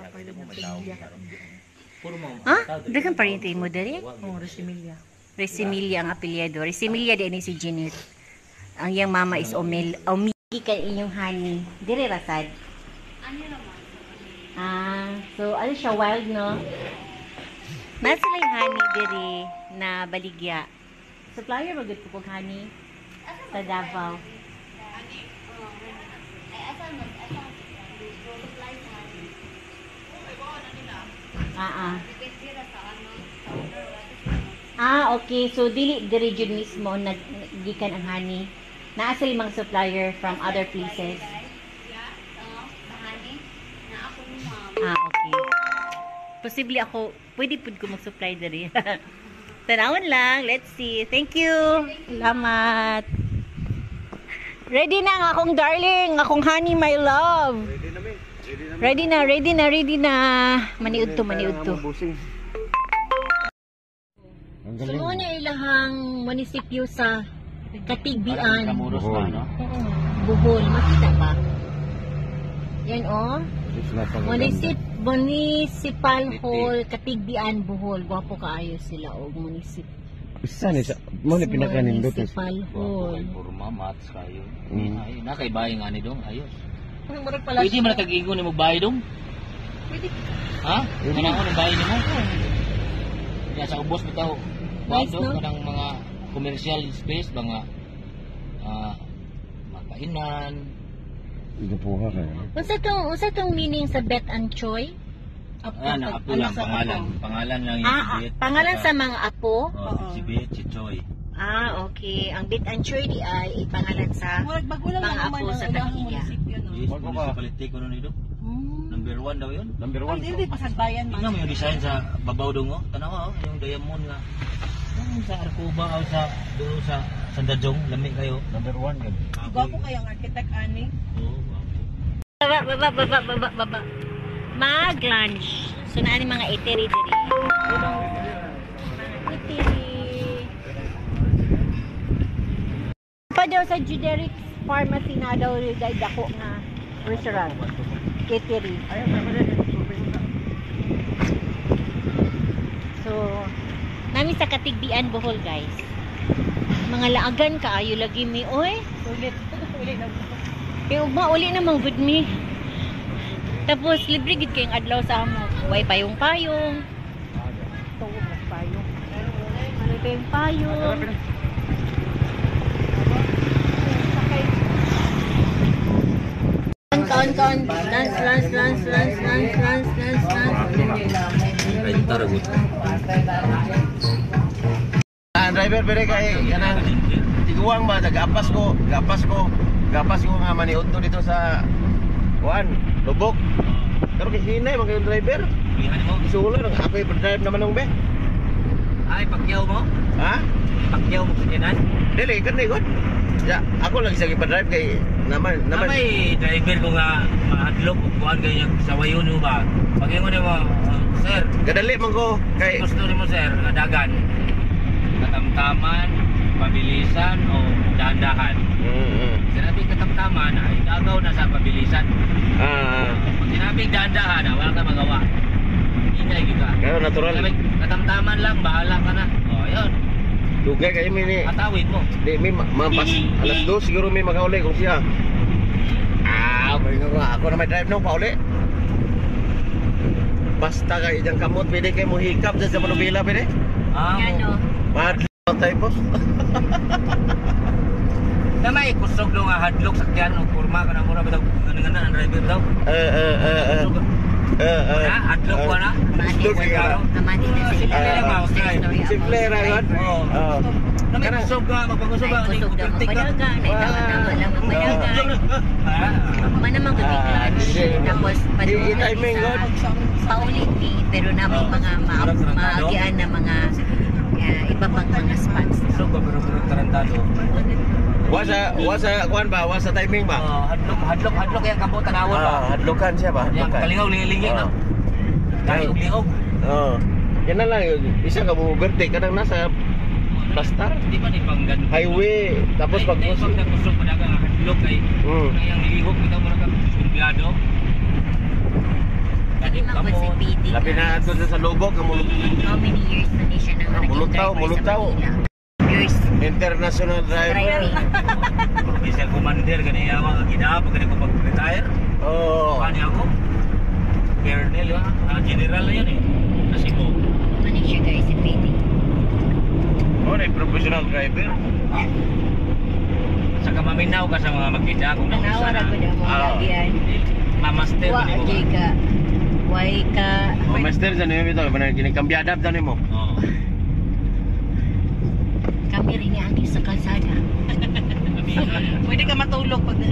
[SPEAKER 3] Puro mga
[SPEAKER 1] Ha? Daghang parinti mo dali?
[SPEAKER 2] Oh, Rosimilia.
[SPEAKER 1] Resimilia ang apelyido. Resimilia di ni si Janet. Ang iyang mama is Omel. Omigi kay inyong honey. Dire rasad.
[SPEAKER 5] Ano naman?
[SPEAKER 1] Ah, so ano siya wild no? Nasa lang honey dire na baligya. Supplier magud ko kog honey sa Davao.
[SPEAKER 5] Ay, asan mo? Asan? Supply sa honey.
[SPEAKER 1] Ah, ah.
[SPEAKER 5] Depende ra sa ano.
[SPEAKER 1] Ah, okay. So dili dire jud mismo naggikan ang honey. Naa sila mga supplier from other places.
[SPEAKER 5] Yeah, sa sa honey. Na ako ni ma'am.
[SPEAKER 1] Ah, okay. Posible ako, pwede pud ko mag-supply diri. Tanawon lang. Let's see. Thank you. Salamat. Ready na ang akong darling, akong honey, my love.
[SPEAKER 4] Ready na mi. Ready na.
[SPEAKER 1] Ready na, ready na, ready na. Maniud to, maniud to.
[SPEAKER 4] Ang
[SPEAKER 1] So, mo na ilahang munisipyo sa Katigbian.
[SPEAKER 3] Kamuros
[SPEAKER 4] Bohol.
[SPEAKER 3] pa, no?
[SPEAKER 1] Oo. Bohol. Makita ba? Yan oh.
[SPEAKER 4] It's not pagaganda.
[SPEAKER 1] Municip, Municipal Hall, Katigbian, Bohol. Gwapo kaayo sila o municip.
[SPEAKER 4] Isa ni sa mo ni pinakanindot.
[SPEAKER 1] Municipal
[SPEAKER 3] Wapo kay
[SPEAKER 1] Hall.
[SPEAKER 3] Burma, mats kayo.
[SPEAKER 4] Mm.
[SPEAKER 3] Ay, nakaibahay nga ni dong, ayos.
[SPEAKER 2] Ang murag pala.
[SPEAKER 3] Pwede man nagkagingon ni mo bahay dong?
[SPEAKER 2] Pwede.
[SPEAKER 3] Ha? Kanang ni bahay ni mo? Ya sa ubos bitaw.
[SPEAKER 1] Nice,
[SPEAKER 3] Wado
[SPEAKER 1] no?
[SPEAKER 3] kanang mga commercial space, mga ah makainan.
[SPEAKER 4] Igapuha ka.
[SPEAKER 1] Unsa tong unsa tong meaning sa Bet and Choy?
[SPEAKER 3] Ah, na apo lang pangalan. Pangalan lang yung
[SPEAKER 1] Ah,
[SPEAKER 3] si
[SPEAKER 1] ah,
[SPEAKER 3] Bet.
[SPEAKER 1] pangalan
[SPEAKER 3] Saka-
[SPEAKER 1] sa mga apo?
[SPEAKER 3] Oh, si Bet, si Choy.
[SPEAKER 1] Ah, okay. Ang Bet and Choy di ay pangalan sa
[SPEAKER 2] Murag bago lang
[SPEAKER 1] mga
[SPEAKER 2] naman
[SPEAKER 1] apo
[SPEAKER 2] ang
[SPEAKER 1] sa
[SPEAKER 2] ilang
[SPEAKER 1] Takiya.
[SPEAKER 2] munisipyo, no?
[SPEAKER 3] Yes,
[SPEAKER 4] Bago ka.
[SPEAKER 3] municipality ko nun ito.
[SPEAKER 2] Hmm.
[SPEAKER 3] Number one daw yun.
[SPEAKER 4] Number one.
[SPEAKER 2] Hindi, pasagbayan man.
[SPEAKER 3] Tingnan mo yung design sa babaw dong oh. Tanawa oh, yung diamond nga. Yung sa Arcuba o sa doon sa Sandajong, lami kayo.
[SPEAKER 4] Number one yun.
[SPEAKER 2] Gwapo kayang architect, ani.
[SPEAKER 3] Oo, wapo.
[SPEAKER 1] Baba, baba, baba, baba, baba. Mag-lunch. So, naan yung mga eatery diri. Mga eatery. Pa daw sa Juderix Pharmacy na daw dahil dako nga restaurant. Eatery. So, namin sa Katigbian, Bohol, guys. Mga laagan kaayo lagi mi, oy.
[SPEAKER 2] Ulit. Ulit na.
[SPEAKER 1] Pero ugma uli namang good me. Tapos libre gid kayong adlaw sa amo. Way payong-payong. Tuog na payong. Ano payong payong? Kaon kaon lance lance lance lance lance lance lance lance.
[SPEAKER 3] Ay, taragot.
[SPEAKER 4] Ah, driver pwede kay kanang tiguang ba nagapas ko, gapas ko, gapas ko nga maniud to dito sa kuan, lubok. Pero kay hinay man kay driver.
[SPEAKER 3] Bihan mo.
[SPEAKER 4] Isulo nang ako i-drive naman ng be.
[SPEAKER 3] Ay, pakyaw mo.
[SPEAKER 4] Ha?
[SPEAKER 3] Pakyaw mo sa
[SPEAKER 4] Dili kan ni god. Ya, ako lang sige pa-drive kay naman naman.
[SPEAKER 3] Namay driver ko nga mahadlok ug kuan kay sa wayon mo ba. Pagingon mo, uh, sir,
[SPEAKER 4] Kadali man ko kay
[SPEAKER 3] gusto nimo sir nga dagan. Katamtaman, pabilisan o dahan-dahan.
[SPEAKER 4] Mm. mm.
[SPEAKER 3] Sinabi katamtaman ay dagaw na sa pabilisan.
[SPEAKER 4] Ah,
[SPEAKER 3] Pag sinabing dahan-dahan, ah, wala ka magawa. Ingay kita.
[SPEAKER 4] kaya natural.
[SPEAKER 3] Sabi, katamtaman lang, bahala ka na. O, yun.
[SPEAKER 4] Dugay kay mi ni.
[SPEAKER 3] Atawid mo.
[SPEAKER 4] Di mi ma- mapas alas dos siguro mi makauli kung siya. Ah, may nga ako na may drive nung pauli. Basta kay ijang kamot pwede kay mo hikap sa Manubila pwede.
[SPEAKER 3] Ah,
[SPEAKER 1] Yan o.
[SPEAKER 4] Mahadlaw tayo boss.
[SPEAKER 3] na may kusog do nga hadlok sakyan o kurma ka na mura ba daw ngana ang driver daw.
[SPEAKER 4] Eh eh eh eh. Eh eh.
[SPEAKER 3] Na hadlok ko na.
[SPEAKER 1] Mati
[SPEAKER 4] Hadlok siguro.
[SPEAKER 1] Amati na
[SPEAKER 3] Ah,
[SPEAKER 1] sila.
[SPEAKER 3] simple lang ba, okay.
[SPEAKER 4] Simple ra god.
[SPEAKER 3] Oo.
[SPEAKER 4] Oh.
[SPEAKER 3] Na may
[SPEAKER 4] Kanang-
[SPEAKER 3] kusog ka magpangusog ka
[SPEAKER 1] Ay, kusog daw magpadagan. Ay, tama-tama lang magpadagan.
[SPEAKER 3] Ah.
[SPEAKER 1] Manamang gabi
[SPEAKER 4] Ah,
[SPEAKER 1] lunch.
[SPEAKER 4] di-
[SPEAKER 1] Tapos,
[SPEAKER 4] di-
[SPEAKER 1] padoon
[SPEAKER 4] di- timing,
[SPEAKER 1] sa
[SPEAKER 4] God.
[SPEAKER 1] paulit ni. Pero namin
[SPEAKER 3] Oh.
[SPEAKER 1] mga ma-
[SPEAKER 3] Sarap, sarap,
[SPEAKER 1] maagian na mga uh, iba pang mga spots.
[SPEAKER 3] Kusog ka pero pero tarantado.
[SPEAKER 4] Wasa wasa kuan ba? Wasa timing ba?
[SPEAKER 3] Oh, hadlok hadlok hadlok yang kamu tanawon ba.
[SPEAKER 4] Ah, hadlokan siya ba?
[SPEAKER 3] Yang
[SPEAKER 4] Hadlokan.
[SPEAKER 3] kalingaw lingi
[SPEAKER 4] Oh.
[SPEAKER 3] no. Dahil liog.
[SPEAKER 4] Oh. Yan na lang yun. Isa ka mo birthday kadang nasa Plastar
[SPEAKER 3] Di ba ni panggan
[SPEAKER 4] highway tapos pag
[SPEAKER 3] pag pag kusog pa daga hadlok kay
[SPEAKER 4] Hmm.
[SPEAKER 3] yang lihok kita mo ka kumpiado.
[SPEAKER 1] Lagi man po si P D.
[SPEAKER 4] Labi na ato sa lubog ang mulog.
[SPEAKER 1] How many years na ni siya nang
[SPEAKER 4] Ah,
[SPEAKER 1] naging
[SPEAKER 4] mulutaw,
[SPEAKER 1] driver
[SPEAKER 4] mulutaw.
[SPEAKER 1] sa Manila? Years
[SPEAKER 4] International driver.
[SPEAKER 1] driving.
[SPEAKER 3] Provincial commander kani yawa ang gidapa kani ko pag retire.
[SPEAKER 4] Oh.
[SPEAKER 3] Kani ako. Colonel ya, ah, general na yan eh. Kasi ko.
[SPEAKER 1] Ano siya guys, si P D.
[SPEAKER 4] Oh, na professional driver.
[SPEAKER 3] Saka maminaw ka sa mga magkita kung
[SPEAKER 1] Tanawa ra ko na mo
[SPEAKER 4] Ah.
[SPEAKER 1] labian.
[SPEAKER 3] mamaster
[SPEAKER 1] Wa
[SPEAKER 3] ka ni mo.
[SPEAKER 1] jay ka. Why ka?
[SPEAKER 4] Oh, master sa nimo ito, banan kini kambiadab ta nimo.
[SPEAKER 3] Oo.
[SPEAKER 1] Kami rin yan sa kalsada.
[SPEAKER 2] Pwede ka matulog pag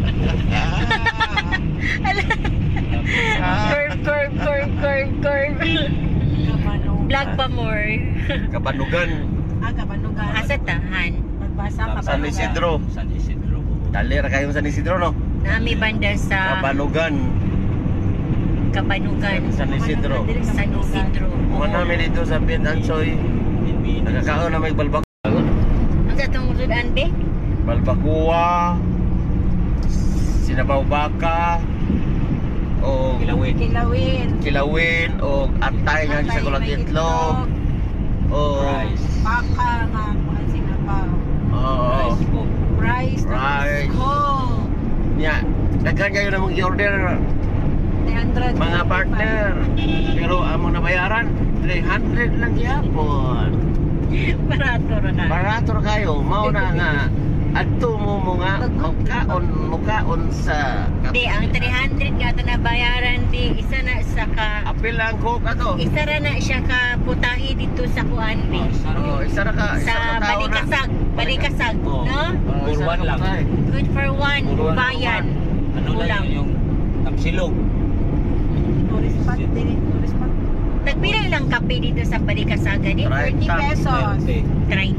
[SPEAKER 1] Curve, curve, curve, curve, curve. Vlog pa more.
[SPEAKER 4] Kabanugan,
[SPEAKER 2] Ah, kabanugan.
[SPEAKER 1] Asa tahan.
[SPEAKER 2] Magbasa ka
[SPEAKER 4] San Isidro.
[SPEAKER 3] San Isidro.
[SPEAKER 4] Dali ra kayong San Isidro no.
[SPEAKER 1] Nami banda sa
[SPEAKER 4] Kabanugan,
[SPEAKER 1] Kapanugan.
[SPEAKER 4] San Isidro.
[SPEAKER 1] San Isidro.
[SPEAKER 4] Kuha namin dito sa Piet Ansoy. Nagkakaon na may balbak.
[SPEAKER 1] Ang sa itong an be?
[SPEAKER 4] Balbacoa, sinabaw baka, o
[SPEAKER 3] Kilawin.
[SPEAKER 2] Kilawin.
[SPEAKER 4] kilawin, o atay nga sa kulang itlog, o
[SPEAKER 3] Rice.
[SPEAKER 2] Baka nga, kung sinabaw.
[SPEAKER 4] oo,
[SPEAKER 3] Rice po.
[SPEAKER 2] Rice.
[SPEAKER 4] Rice.
[SPEAKER 2] Oh.
[SPEAKER 4] nya, daghan kayo namang i-order
[SPEAKER 2] three hundred.
[SPEAKER 4] mga partner. Pero among nabayaran, three hundred lang yapon.
[SPEAKER 1] Barato ra ka.
[SPEAKER 4] Barato ra kayo, mao na nga adto mo mo nga magkaon mukaon sa
[SPEAKER 1] Di, ang three hundred nga ito na bayaran, di, isa na sa ka,
[SPEAKER 4] apil lang ko kato.
[SPEAKER 1] isa ra na siya ka putahi dito sa kuan, di.
[SPEAKER 4] Oh, isa ra ka, isa
[SPEAKER 1] Sa
[SPEAKER 4] ka tao na.
[SPEAKER 1] Balikasag, Balikasag,
[SPEAKER 3] Oh.
[SPEAKER 1] no?
[SPEAKER 4] Oh, isa
[SPEAKER 3] Purwan
[SPEAKER 4] ka
[SPEAKER 3] lang.
[SPEAKER 4] patay.
[SPEAKER 1] Good for one,
[SPEAKER 3] Purwan.
[SPEAKER 1] bayan.
[SPEAKER 3] Ano
[SPEAKER 1] Kulang.
[SPEAKER 3] lang yung tapsilog.
[SPEAKER 2] Tourist spot din. Tourist spot.
[SPEAKER 1] Nagpila lang kape dito sa Balikasaga, di?
[SPEAKER 4] Right.
[SPEAKER 2] thirty pesos.
[SPEAKER 3] Twenty.
[SPEAKER 1] Try.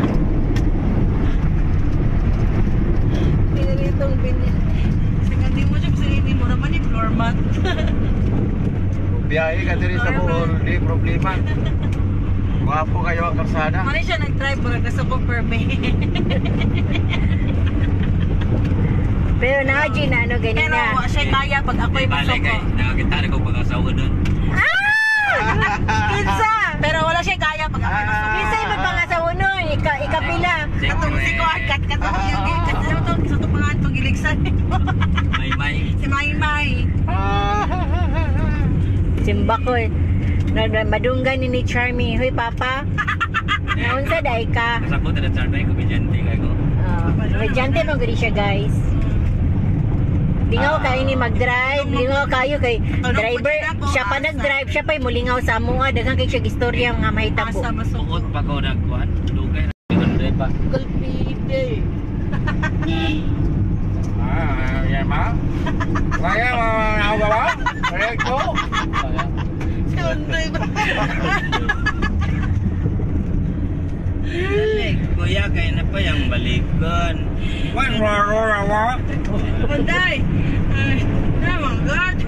[SPEAKER 2] Piniritong binil. Sa kanti mo siya, kasi hindi mo naman yung floor mat.
[SPEAKER 4] Biyahe ka diri sa Bohol, di problema. Wapo kayo ang kalsada.
[SPEAKER 2] Mali siya nag-drive, baga gusto ko per bay.
[SPEAKER 1] Pero na, G, na ano, ganyan
[SPEAKER 2] Pero
[SPEAKER 1] na.
[SPEAKER 2] wa siya kaya pag ako'y masok ko.
[SPEAKER 3] Nakakita rin ko pag-asawa doon.
[SPEAKER 2] Kinsa! Pero wala siya kaya pag ako'y masok ko.
[SPEAKER 1] Kinsa yung magpangasawa nun? Ika, ikapila.
[SPEAKER 2] Katong si ko, kat katong yung kat ano to, sa to pangalan to giligsan.
[SPEAKER 3] May may.
[SPEAKER 2] Si May May.
[SPEAKER 1] Simba ko eh. Na, na, madunggan ni ni Charmy. Hoy, Papa. Naunsa dahi ka.
[SPEAKER 3] Kasabot na charmay ko, bidyante kayo ko.
[SPEAKER 1] Uh, Medyante mo gani siya, guys. Lingaw kayo ni mag-drive. Lingaw kayo kay driver. Siya pa nag-drive. Siya pa yung mulingaw sa amunga. Daghang kay siya istorya nga mahita po.
[SPEAKER 2] Asa masok ko.
[SPEAKER 3] Tukot pa ko nagkuhan. Lugay na. Hindi pa.
[SPEAKER 2] Gulpide.
[SPEAKER 4] Ah, yan ma. Kaya mga ba? Kaya ko.
[SPEAKER 2] Sunday ba?
[SPEAKER 3] Kuya, kaya na pa yung balikan.
[SPEAKER 4] Wan ro ro ro.
[SPEAKER 2] Monday. Ay, oh my God.